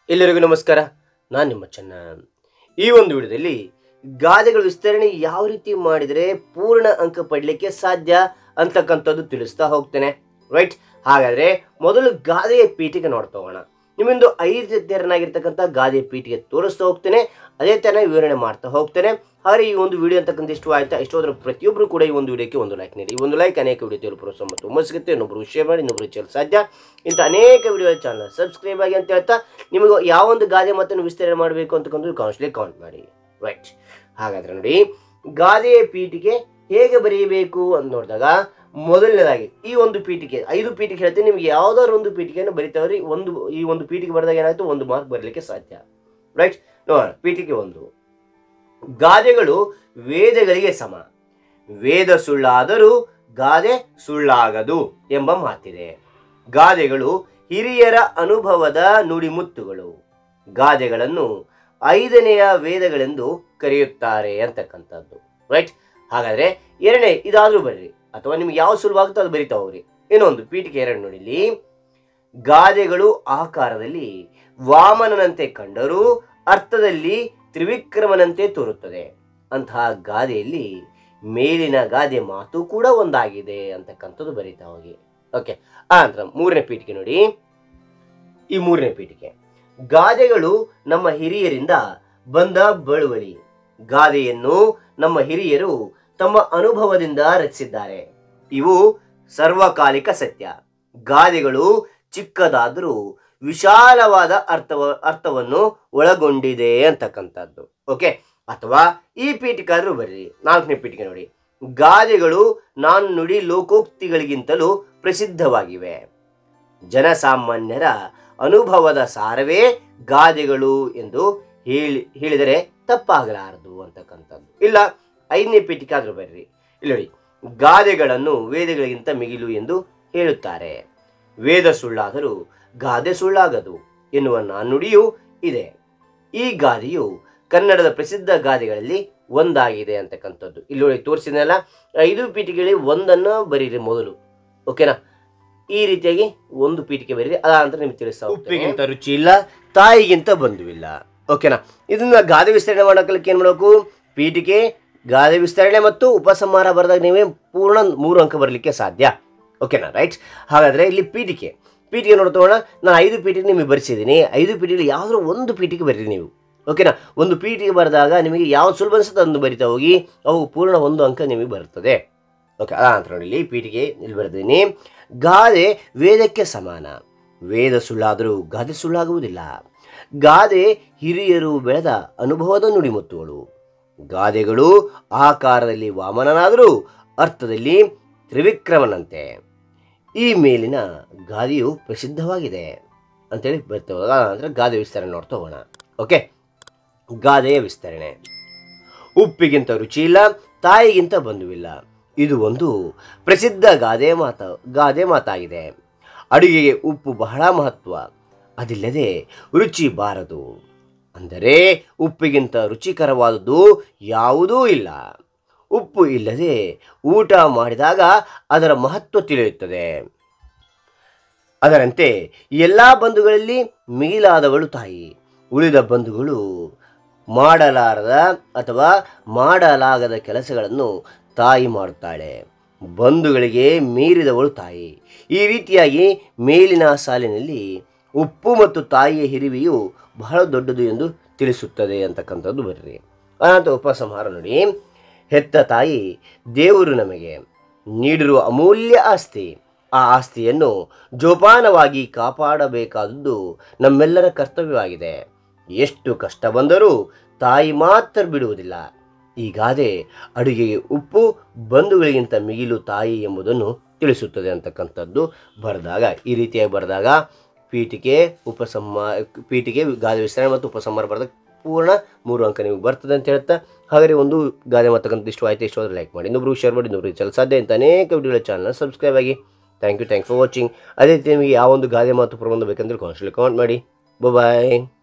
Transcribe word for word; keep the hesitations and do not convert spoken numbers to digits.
ಎಲ್ಲರಿಗೂ ನಮಸ್ಕಾರ. ನಾನು ನಿಮ್ಮ ಚೆನ್ನ. ಈ ಒಂದು ವಿಡಿಯೋದಲ್ಲಿ ಗಾದೆಗಳ ವಿಸ್ತರಣೆ ಯಾವ ರೀತಿ ಮಾಡಿದರೆ ಪೂರ್ಣ ಅಂಕ ಪಡಲಿಕ್ಕೆ ಸಾಧ್ಯ ಅಂತಕ್ಕಂಥದ್ದು ತಿಳಿಸ್ತಾ ಹೋಗ್ತೇನೆ. ರೈಟ್, ಹಾಗಾದರೆ ಮೊದಲು ಗಾದೆಯ ಪೀಠಿಗೆ ನೋಡ್ತಾ ಹೋಗೋಣ. ನಿಮ್ಮೊಂದು ಐದು ತೆರನಾಗಿರ್ತಕ್ಕಂಥ ಗಾದೆಯ ಪೀಠಿಗೆ ತೋರಿಸ್ತಾ ಹೋಗ್ತೇನೆ, ಅದೇ ಥರ ವಿವರಣೆ ಮಾಡ್ತಾ ಹೋಗ್ತೇನೆ. ಹಾಗೆ ಈ ಒಂದು ವಿಡಿಯೋ ಅಂತಕ್ಕಂಥ ಇಷ್ಟ ಆಯ್ತಾ? ಇಷ್ಟೋದ್ರ ಪ್ರತಿಯೊಬ್ಬರು ಕೂಡ ಈ ಒಂದು ವಿಡಿಯೋಕ್ಕೆ ಒಂದು ಲೈಕ್ ನೀಡಿ. ಈ ಒಂದು ಲೈಕ್ ಅನೇಕ ವಿಡಿಯೋ ತೇಲು ಪ್ರೋತ್ಸಾಹ ಮತ್ತು ಹುಮ್ಮಸ್ ಸಿಗುತ್ತೆ. ಇನ್ನೊಬ್ರು ಶೇರ್ ಮಾಡಿ, ಇನ್ನೊಬ್ರು ಚೇಲ್ ಸಾಧ್ಯ. ಇಂಥ ಅನೇಕ ವಿಡಿಯೋ ಚಾನಲ್ ಸಬ್ಸ್ಕ್ರೈಬ್ ಆಗಿ ಅಂತ ಹೇಳ್ತಾ, ನಿಮಗೆ ಯಾವ ಒಂದು ಗಾದೆ ಮಾತನ್ನು ವಿಸ್ತರಣೆ ಮಾಡಬೇಕು ಅಂತಕ್ಕಂಥ ಕಾನ್ಸ್ಟ್ಲಿ ಕಾಮೆಂಟ್ ಮಾಡಿ. ರೈಟ್, ಹಾಗಾದ್ರೆ ನೋಡಿ, ಗಾದೆಯ ಪೀಠಿಗೆ ಹೇಗೆ ಬರೆಯಬೇಕು ಅಂತ ನೋಡಿದಾಗ, ಮೊದಲನೇದಾಗಿ ಈ ಒಂದು ಪೀಠಿಕೆ ಐದು ಪೀಠಿಕೆ ಹೇಳ್ತೀನಿ. ನಿಮ್ಗೆ ಯಾವ್ದಾದ್ರು ಒಂದು ಪೀಠಿಕೆಯನ್ನು ಬರಿತಾವ್ರಿ, ಒಂದು ಈ ಒಂದು ಪೀಠಿಕೆ ಬರೆದಾಗ ಏನಾಯ್ತು, ಒಂದು ಮಾರ್ಕ್ ಬರಲಿಕ್ಕೆ ಸಾಧ್ಯ. ರೈಟ್, ನೋಡೋಣ. ಪೀಠಿಕೆ ಒಂದು, ಗಾದೆಗಳು ವೇದಗಳಿಗೆ ಸಮ, ವೇದ ಸುಳ್ಳಾದರೂ ಗಾದೆ ಸುಳ್ಳಾಗದು ಎಂಬ ಮಾತಿದೆ. ಗಾದೆಗಳು ಹಿರಿಯರ ಅನುಭವದ ನುಡಿಮುತ್ತುಗಳು. ಗಾದೆಗಳನ್ನು ಐದನೆಯ ವೇದಗಳೆಂದು ಕರೆಯುತ್ತಾರೆ ಅಂತಕ್ಕಂಥದ್ದು. ರೈಟ್, ಹಾಗಾದ್ರೆ ಎರಡನೇ ಇದಾದ್ರೂ ಬರ್ರಿ, ಅಥವಾ ನಿಮ್ಗೆ ಯಾವ ಸುಲಭವಾಗುತ್ತೋ ಅದು ಬರಿತಾ ಹೋಗ್ರಿ. ಇನ್ನೊಂದು ಪೀಠಿಕೆ ಎರಡು ನೋಡಿಲಿ, ಗಾದೆಗಳು ಆಕಾರದಲ್ಲಿ ವಾಮನನಂತೆ ಕಂಡರೂ ಅರ್ಥದಲ್ಲಿ ತ್ರಿವಿಕ್ರಮನಂತೆ ತೋರುತ್ತದೆ. ಅಂತಹ ಗಾದೆಯಲ್ಲಿ ಮೇಲಿನ ಗಾದೆ ಮಾತು ಕೂಡ ಒಂದಾಗಿದೆ ಅಂತಕ್ಕಂಥದ್ದು ಬರಿತಾ ಹೋಗಿ. ಓಕೆ, ಆ ನಂತರ ಮೂರನೇ ಪೀಠಿಕೆ ನೋಡಿ. ಈ ಮೂರನೇ ಪೀಠಿಕೆ, ಗಾದೆಗಳು ನಮ್ಮ ಹಿರಿಯರಿಂದ ಬಂದ ಬಳುವಳಿ. ಗಾದೆಯನ್ನು ನಮ್ಮ ಹಿರಿಯರು ತಮ್ಮ ಅನುಭವದಿಂದ ರಚಿಸಿದ್ದಾರೆ. ಇವು ಸರ್ವಕಾಲಿಕ ಸತ್ಯ. ಗಾದೆಗಳು ಚಿಕ್ಕದಾದರೂ ವಿಶಾಲವಾದ ಅರ್ಥವ ಅರ್ಥವನ್ನು ಒಳಗೊಂಡಿದೆ ಅಂತಕ್ಕಂಥದ್ದು. ಓಕೆ, ಅಥವಾ ಈ ಪೀಠಿಕಾದ್ರೂ ಬರ್ರಿ. ನಾಲ್ಕನೇ ಪೀಠಿಕೆ ನೋಡಿ, ಗಾದೆಗಳು ನಾನು ನುಡಿ ಲೋಕೋಕ್ತಿಗಳಿಗಿಂತಲೂ ಪ್ರಸಿದ್ಧವಾಗಿವೆ. ಜನಸಾಮಾನ್ಯರ ಅನುಭವದ ಸಾರವೇ ಗಾದೆಗಳು ಎಂದು ಹೇಳಿ ಹೇಳಿದರೆ ತಪ್ಪಾಗಲಾರದು ಅಂತಕ್ಕಂಥದ್ದು. ಇಲ್ಲ, ಐದನೇ ಪೀಠಿಕೆ ಆದ್ರೂ ಬರ್ರಿ. ಇಲ್ಲಿ ನೋಡಿ, ಗಾದೆಗಳನ್ನು ವೇದಗಳಿಗಿಂತ ಮಿಗಿಲು ಎಂದು ಹೇಳುತ್ತಾರೆ. ವೇದ ಸುಳ್ಳಾದರೂ ಗಾದೆ ಸುಳ್ಳಾಗದು ಎನ್ನುವ ನಾನುಡಿಯೂ ಇದೆ. ಈ ಗಾದೆಯು ಕನ್ನಡದ ಪ್ರಸಿದ್ಧ ಗಾದೆಗಳಲ್ಲಿ ಒಂದಾಗಿದೆ ಅಂತಕ್ಕಂಥದ್ದು. ಇಲ್ಲಿ ತೋರಿಸಿದ್ನಲ್ಲ, ಐದು ಪೀಠಿಕೆಗಳಲ್ಲಿ ಒಂದನ್ನು ಬರೀರಿ ಮೊದಲು. ಓಕೆನಾ? ಈ ರೀತಿಯಾಗಿ ಒಂದು ಪೀಠಿಕೆ ಬರೀರಿ. ಅದ ಅಂತ ನಿಮ್ಗೆ ತಿಳಿಸ್ತಾ, ಉಪ್ಪಿಗಿಂತ ರುಚಿ ಇಲ್ಲ, ತಾಯಿಗಿಂತ ಬಂಧುವಿಲ್ಲ. ಓಕೆನಾ? ಇದನ್ನ ಗಾದೆ ವಿಸ್ತರಣೆ ಮಾಡೋಕಲಿಕ್ಕೆ ಏನು ಮಾಡಬೇಕು? ಪೀಠಿಕೆ, ಗಾದೆ ವಿಸ್ತರಣೆ ಮತ್ತು ಉಪಸಂಹಾರ ಬರೆದಾಗ ನೀವೇ ಪೂರ್ಣ ಮೂರು ಅಂಕ ಬರಲಿಕ್ಕೆ ಸಾಧ್ಯ. ಓಕೆನಾ? ರೈಟ್, ಹಾಗಾದರೆ ಇಲ್ಲಿ ಪೀಠಿಕೆ ಪೀಠಿಕೆ ನೋಡ್ತೋಣ. ನಾನು ಐದು ಪೀಠಿಕೆ ನಿಮಗೆ ಬರೆಸಿದ್ದೀನಿ. ಐದು ಪೀಠಿಕೆ ಯಾವುದೋ ಒಂದು ಪೀಠಿಕೆ ಬರೀರಿ ನೀವು. ಓಕೆನಾ? ಒಂದು ಪೀಠಿಕೆ ಬರೆದಾಗ ನಿಮಗೆ ಯಾವ ಸುಲಭ ಅನಿಸುತ್ತೆ ಅದನ್ನು ಬರಿತಾ ಹೋಗಿ, ಅವು ಪೂರ್ಣ ಒಂದು ಅಂಕ ನಿಮಗೆ ಬರುತ್ತದೆ. ಓಕೆ, ಅದ ಅಂತ ನೋಡಿ, ಇಲ್ಲಿ ಪೀಠಿಕೆ ಇಲ್ಲಿ ಬರೆದಿದ್ದೀನಿ. ಗಾದೆ ವೇದಕ್ಕೆ ಸಮಾನ, ವೇದ ಸುಳ್ಳಾದರೂ ಗಾದೆ ಸುಳ್ಳಾಗುವುದಿಲ್ಲ. ಗಾದೆ ಹಿರಿಯರು ಬೆಳೆದ ಅನುಭವದ ನುಡಿಮುತ್ತುಗಳು. ಗಾದೆಗಳು ಆಕಾರದಲ್ಲಿ ವಾಮನನಾದರೂ ಅರ್ಥದಲ್ಲಿ ತ್ರಿವಿಕ್ರಮನಂತೆ. ಈ ಮೇಲಿನ ಗಾದೆಯು ಪ್ರಸಿದ್ಧವಾಗಿದೆ ಅಂತೇಳಿ ಬರ್ತೇವೆ. ಅಂದರೆ ಗಾದೆ ವಿಸ್ತರಣೆ ನೋಡ್ತಾ ಹೋಗೋಣ. ಓಕೆ, ಗಾದೆಯ ವಿಸ್ತರಣೆ. ಉಪ್ಪಿಗಿಂತ ರುಚಿ ಇಲ್ಲ, ತಾಯಿಗಿಂತ ಬಂಧುವಿಲ್ಲ. ಇದು ಒಂದು ಪ್ರಸಿದ್ಧ ಗಾದೆ ಮಾತ ಗಾದೆ ಮಾತಾಗಿದೆ. ಅಡುಗೆಗೆ ಉಪ್ಪು ಬಹಳ ಮಹತ್ವ, ಅದಿಲ್ಲದೆ ರುಚಿ ಬಾರದು. ಅಂದರೆ ಉಪ್ಪಿಗಿಂತ ರುಚಿಕರವಾದದ್ದು ಯಾವುದೂ ಇಲ್ಲ. ಉಪ್ಪು ಇಲ್ಲದೆ ಊಟ ಮಾಡಿದಾಗ ಅದರ ಮಹತ್ವ ತಿಳಿಯುತ್ತದೆ. ಅದರಂತೆ ಎಲ್ಲ ಬಂಧುಗಳಲ್ಲಿ ಮಿಗಿಲಾದವಳು ತಾಯಿ. ಉಳಿದ ಬಂಧುಗಳು ಮಾಡಲಾರದ ಅಥವಾ ಮಾಡಲಾಗದ ಕೆಲಸಗಳನ್ನು ತಾಯಿ ಮಾಡುತ್ತಾಳೆ. ಬಂಧುಗಳಿಗೆ ಮೀರಿದವಳು ತಾಯಿ. ಈ ರೀತಿಯಾಗಿ ಮೇಲಿನ ಸಾಲಿನಲ್ಲಿ ಉಪ್ಪು ಮತ್ತು ತಾಯಿಯ ಹಿರಿವೆಯು ಬಹಳ ದೊಡ್ಡದು ಎಂದು ತಿಳಿಸುತ್ತದೆ ಅಂತಕ್ಕಂಥದ್ದು ಬರ್ರಿ. ಅನಂತರ ಉಪಸಂಹಾರ ನೋಡಿ. ಹೆತ್ತ ತಾಯಿ ದೇವರು ನಮಗೆ ನೀಡಿರುವ ಅಮೂಲ್ಯ ಆಸ್ತಿ. ಆ ಆಸ್ತಿಯನ್ನು ಜೋಪಾನವಾಗಿ ಕಾಪಾಡಬೇಕಾದದ್ದು ನಮ್ಮೆಲ್ಲರ ಕರ್ತವ್ಯವಾಗಿದೆ. ಎಷ್ಟು ಕಷ್ಟ ಬಂದರೂ ತಾಯಿ ಮಾತ್ರ ಬಿಡುವುದಿಲ್ಲ. ಈ ಗಾದೆ ಅಡುಗೆಗೆ ಉಪ್ಪು, ಬಂಧುಗಳಿಗಿಂತ ಮಿಗಿಲು ತಾಯಿ ಎಂಬುದನ್ನು ತಿಳಿಸುತ್ತದೆ ಅಂತಕ್ಕಂಥದ್ದು ಬರೆದಾಗ, ಈ ರೀತಿಯಾಗಿ ಬರೆದಾಗ ಪೀಠಿಕೆ ಉಪಸಂಹಾರ ಪೀಠಿಕೆ ಗಾದೆ ವಿಸ್ತರಣೆ ಮತ್ತು ಉಪಸಂಹಾರ ಬರೆದಾಗ ಪೂರ್ಣ ಮೂರು ಅಂಕ ನಿಮಗೆ ಬರ್ತದೆ ಅಂತ ಹೇಳ್ತಾ, ಹಾಗಾದರೆ ಒಂದು ಗಾದೆ ಮಾತಕ್ಕಂಥ ಇಷ್ಟ ಆಯ್ತು, ಇಷ್ಟ ಆದ್ರೆ ಲೈಕ್ ಮಾಡಿ, ಇನ್ನೊಬ್ರು ಶೇರ್ ಮಾಡಿ, ಇನ್ನೊಬ್ರು ಚಲ ಸಾಧ್ಯ ಅಂತ ಅನೇಕ ವಿಡಿಯೋಗಳ ಚಾನಲ್ ಸಬ್ಸ್ಕ್ರೈಬ್ ಆಗಿ. Thank you thank for watching. ಅದೇ ರೀತಿ ನಿಮಗೆ ಯಾವ ಒಂದು ಗಾದೆ ಮಾತು ಪ್ರಬಂಧ ಬೇಕಂದ್ರೆ ಕಾನ್ಸ್ಟ್ಲಿ ಕಮೆಂಟ್ ಮಾಡಿ. ಬಾಯ್.